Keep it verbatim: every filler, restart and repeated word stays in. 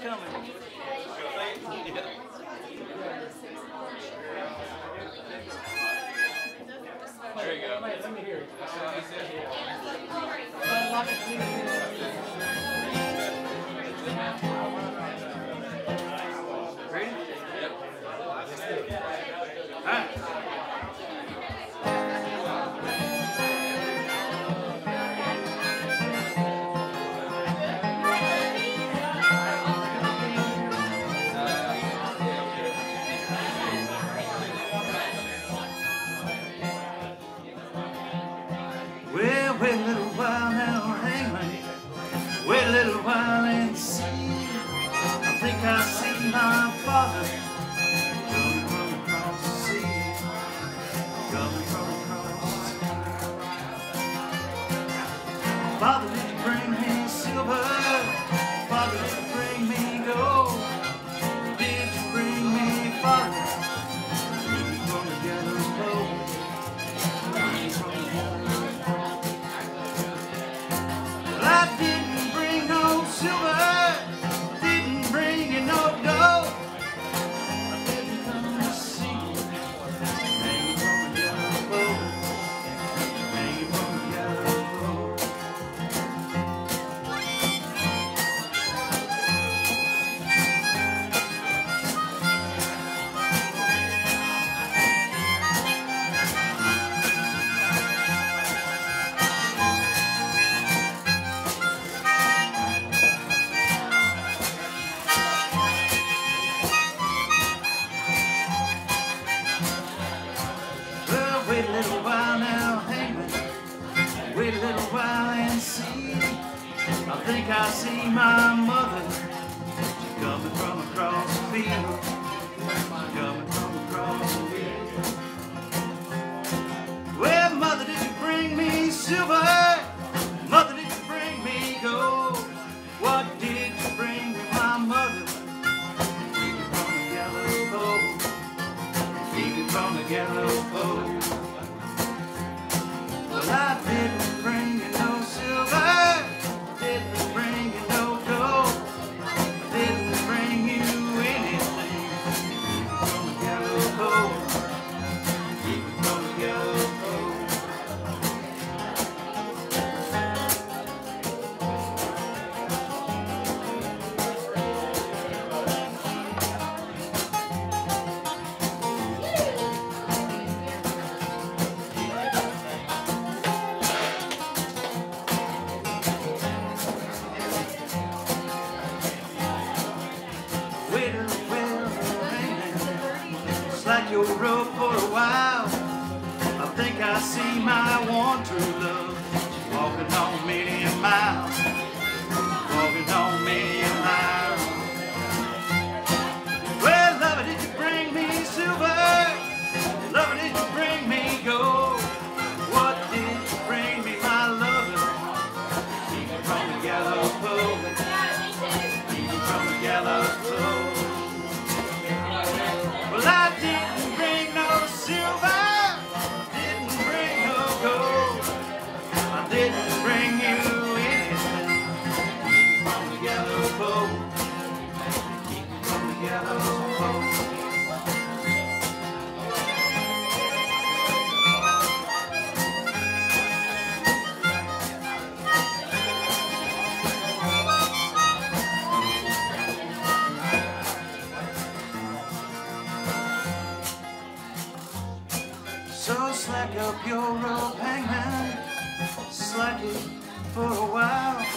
coming. There you go. Let me hear it. Ready? Yep. All right. Well, wait a little while now, hang on. Wait a little while and see. I think I see my father coming from across the sea. Coming from across the sea. Father, did you bring me silver? Father, did you bring me gold? Did you bring me, Father? Bring me from the Gallows Pole. Bring me from the Gallows Pole. I didn't bring no silver, didn't bring you no dough. I didn't come to see you, hanging from the Gallows Pole, hanging from the Gallows Pole. Wait a little while now, hang on. Wait a little while and see. I think I see my mother. She's coming from across the field. Coming from across the field. Well, mother, did you bring me silver? Mother, did you bring me gold? What did you bring me, my mother? Keep me from the Gallows Pole. Keep me from the Gallows Pole. Well, I didn't bring you no silver, didn't bring you no gold, didn't bring you anything. Keep it from the Gallows Pole, keep it from the Gallows Pole. Like you're up for a while. I think I see my one true love. She's walking on many a mile, walking on many a mile. Well, lover, did you bring me silver? Lover, did you bring me gold? What did you bring me, my lover? Keep me from the Gallows Pole. Keep me from the Gallows Pole. Well, I didn't bring no silver, didn't bring no gold. I didn't bring you anything. Keep me from the Gallows Pole. Keep me from the Gallows Pole. So slack up your rope, hangman, slack it for a while.